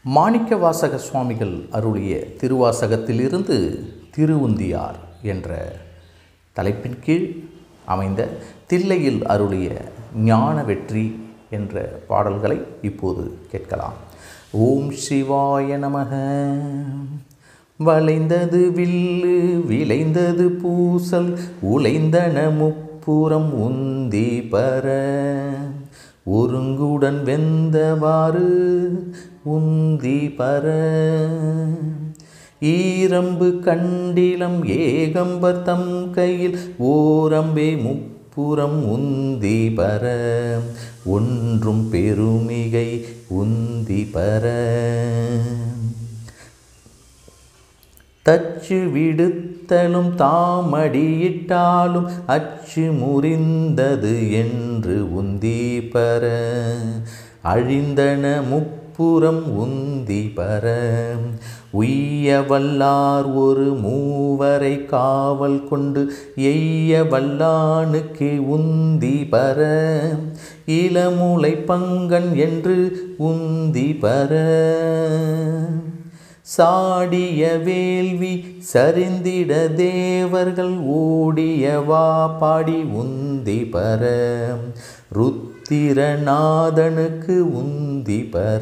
மாணிக்கவாசக சுவாமிகள் அருளிய திருவாசகத்திலிருந்து திருவுந்தியார் என்ற தலைப்பின் கீழ் அமைந்த தில்லையில் அருளிய ஞான வெற்றி என்ற பாடல்களை இப்போது கேட்கலாம். ஓம் சிவாய நமக. வளைந்தது வில்லு விளைந்தது பூசல் உளைந்தன முப்புறம் உந்தி பர ஒருங்குடன் வெந்தவாறு உந்தி பர ஈரம்பு கண்டிலம் ஏகம்பர் தம் கையில் ஓரம்பே முப்புறம் உந்தி பர ஒன்றும் பெருமிகை உந்தி பர தச்சு விடுத்தலும் தாமடியிட்டாலும் அச்சு முறிந்தது என்று உந்தி பர அழிந்தன முப்புறம் உந்தி பர உய்ய வல்லார் ஒரு மூவரை காவல் கொண்டு எய்ய வல்லானுக்கு உந்தி பர இளமுலை பங்கன் என்று உந்தி பர சாடிய வேள்வி சரிந்திட தேவர்கள் ஓடியவா பாடி உந்தி பர ருத்திரநாதனுக்கு உந்தி பர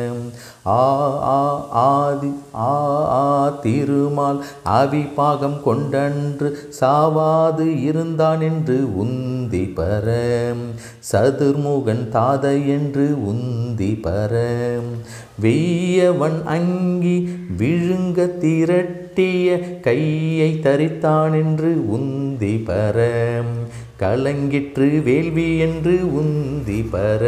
ஆதி திருமால் அவிபாகம் கொண்டன்று சாவாது இருந்தான் என்று உந்தி பர சதுர்முகன் தாதை என்று உந்தி பர வெய்யவன் அங்கி விழுங்க திரட்டிய கையை தரித்தான் என்று உந்தி பர கலங்கிற்று வேள்வி என்று உந்தி பர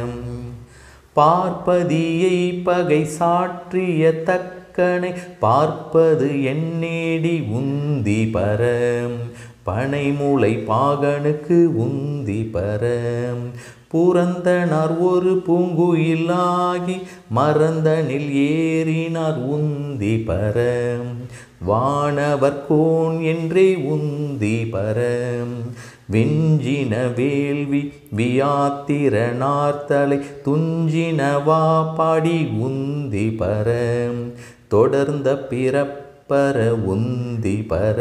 பார்ப்பதியை பகை சாற்றிய தக்கனை பார்ப்பது எண்ணேடி உந்தி பர பனைமூளை பாகனுக்கு உந்தி பர புறந்தனார் ஒரு பூங்குயிலாகி மறந்தனில் ஏறினார் உந்தி பர வானவர் கோன் என்றே உந்தி பர வெஞ்சின வேள்வி வியாத்திரனார்த்தலை துஞ்சினவா பாடி உந்தி பர தொடர்ந்த பிறப்பர உந்தி பர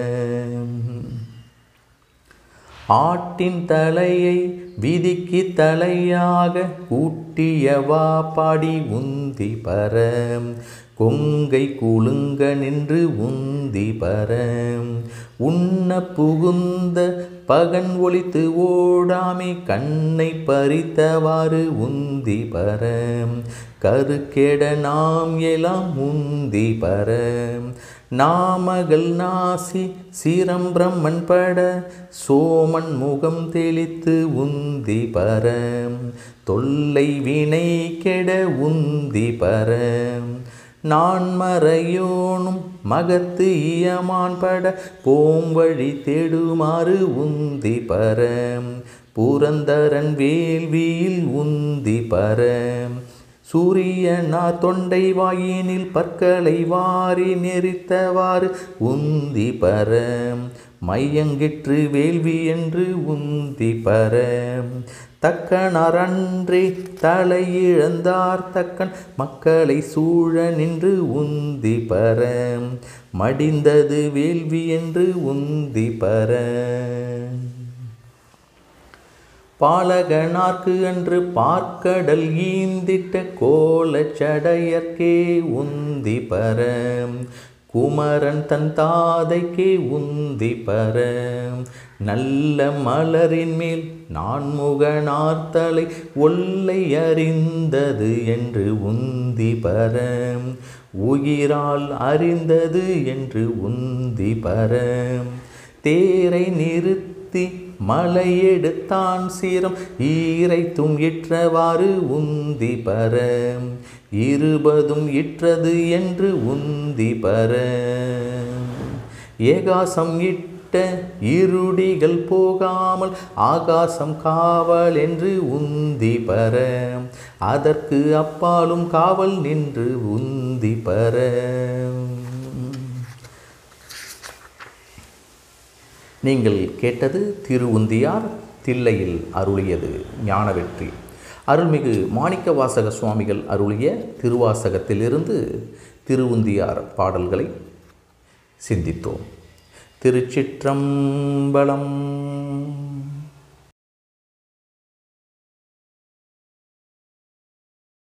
ஆட்டின் தலையை விதிக்கு தலையாக கூட்டியவா பாடி உந்தி பர கொங்கை குலுங்க நின்று உந்தி பர உண்ண புகுந்த பகன் ஒளித்து ஓடாமை கண்ணை பறித்தவாறு உந்தி பர கருக்கெட நாம் எல்லாம் உந்தி பர நாமகள் நாசி சிரம் பிரம்மன் பட சோமன் முகம் தெளித்து உந்தி பர தொல்லை வினை கெட உந்தி பர நான் மறையோனும் மகத்து இயமான் பட போம்வழி தேடுமாறு உந்தி பர புரந்தரன் வேள்வியில் உந்தி பர சூரியனார் தொண்டை வாயினில் பற்களை வாரி நெறித்தவாறு உந்தி பர மையங்கிற்று வேள்வி என்று உந்தி பர தக்கனார் அன்றே தலையிழந்தார் தக்கன் மக்களை சூழ நின்று உந்தி பர மடிந்தது வேள்வி என்று உந்தி பர பாலகனார்க்கு அன்று பார்க்கடல் ஈந்திட்ட கோலச்சடையர்க்கே உந்தி பர குமரன் தன் தாதைக்கே உந்தி பர நல்ல மலரின் மேல் நான்முகனார்த்தலை ஒல்லை அறிந்தது என்று உந்தி பர உயிரால் அறிந்தது என்று உந்தி பர தேரை நிறுத்தி மலையெடுத்தான் சீரம் ஈரைத்தும் இற்றவாறு உந்தி பர இருபதும் இற்றது என்று உந்தி பர ஏகாசம் இட்ட இருடிகள் போகாமல் ஆகாசம் காவல் என்று உந்தி பர அதற்கு அப்பாலும் காவல் நின்று உந்தி பர நீங்கள் கேட்டது திருவுந்தியார் தில்லையில் அருளியது ஞான வெற்றி. அருள்மிகு மாணிக்கவாசக சுவாமிகள் அருளிய திருவாசகத்திலிருந்து திருவுந்தியார் பாடல்களை சிந்தித்தோம். திருச்சிற்றம்பலம்.